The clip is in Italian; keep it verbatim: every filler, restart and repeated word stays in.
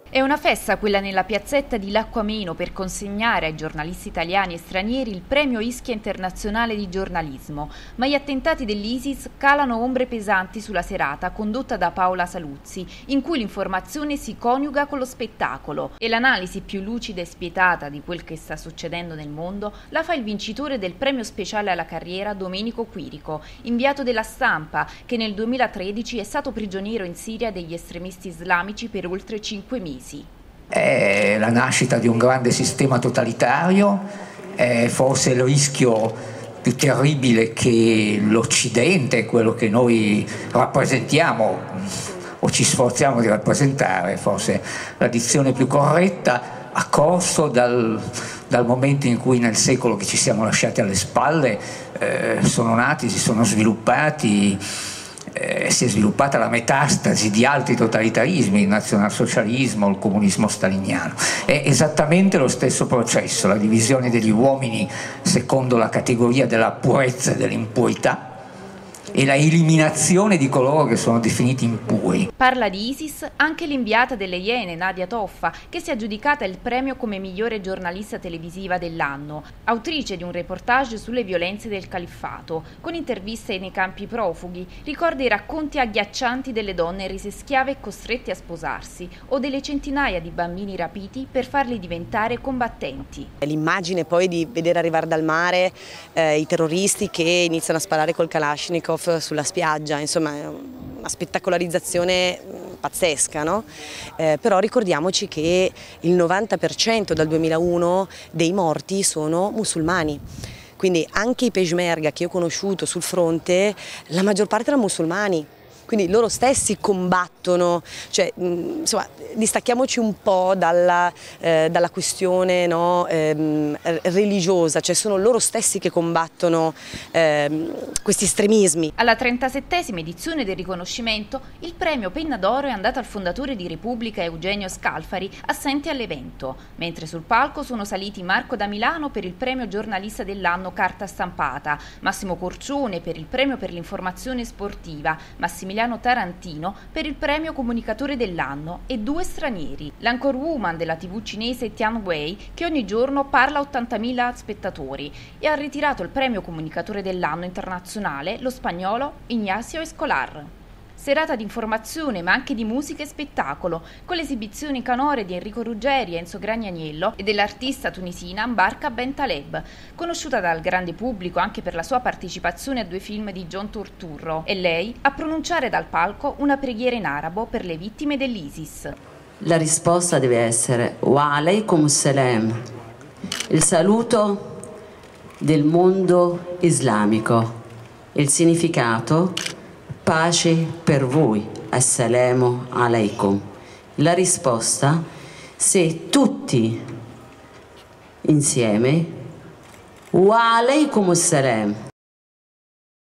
È una festa quella nella piazzetta di Lacquameno per consegnare ai giornalisti italiani e stranieri il premio Ischia Internazionale di Giornalismo, ma gli attentati dell'ISIS calano ombre pesanti sulla serata condotta da Paola Saluzzi, in cui l'informazione si coniuga con lo spettacolo, e l'analisi più lucida e spietata di quel che sta succedendo nel mondo la fa il vincitore del premio speciale alla carriera Domenico Quirico, inviato della Stampa, che nel duemilatredici è stato prigioniero in Siria degli estremisti islamici per oltre cinque mesi. È la nascita di un grande sistema totalitario, è forse il rischio più terribile che l'Occidente, quello che noi rappresentiamo o ci sforziamo di rappresentare, forse la dizione più corretta, ha corso dal, dal momento in cui nel secolo che ci siamo lasciati alle spalle eh, sono nati, si sono sviluppati. Eh, si è sviluppata la metastasi di altri totalitarismi, il nazionalsocialismo, il comunismo staliniano. È esattamente lo stesso processo, la divisione degli uomini secondo la categoria della purezza e dell'impurità e la eliminazione di coloro che sono definiti impuri. Parla di ISIS anche l'inviata delle Iene, Nadia Toffa, che si è aggiudicata il premio come migliore giornalista televisiva dell'anno, autrice di un reportage sulle violenze del califfato, con interviste nei campi profughi, ricorda i racconti agghiaccianti delle donne rese schiave e costrette a sposarsi, o delle centinaia di bambini rapiti per farli diventare combattenti. L'immagine poi di vedere arrivare dal mare eh, i terroristi che iniziano a sparare col Kalashnikov sulla spiaggia, insomma è una spettacolarizzazione pazzesca, no? Eh, però ricordiamoci che il novanta per cento dal duemilauno dei morti sono musulmani. Quindi anche i Peshmerga che io ho conosciuto sul fronte, la maggior parte erano musulmani. Quindi loro stessi combattono, cioè, insomma, distacchiamoci un po' dalla, eh, dalla questione, no, ehm, religiosa, cioè sono loro stessi che combattono ehm, questi estremismi. Alla trentasettesima edizione del riconoscimento, il premio Penna d'Oro è andato al fondatore di Repubblica Eugenio Scalfari, assente all'evento, mentre sul palco sono saliti Marco da Milano per il premio giornalista dell'anno carta stampata, Massimo Corcione per il premio per l'informazione sportiva, Massimiliano Tarantino per il premio comunicatore dell'anno e due stranieri, l'anchorwoman della tivù cinese Tian Wei, che ogni giorno parla a ottantamila spettatori, e ha ritirato il premio comunicatore dell'anno internazionale lo spagnolo Ignacio Escolar. Serata di informazione ma anche di musica e spettacolo, con le esibizioni canore di Enrico Ruggeri e Enzo Gragnaniello e dell'artista tunisina Mbarka Bentaleb, conosciuta dal grande pubblico anche per la sua partecipazione a due film di John Turturro, e lei a pronunciare dal palco una preghiera in arabo per le vittime dell'ISIS. La risposta deve essere Wa alaikum salam, il saluto del mondo islamico, il significato pace per voi, assalamu alaikum. La risposta, se tutti insieme, wa alaikum assalam.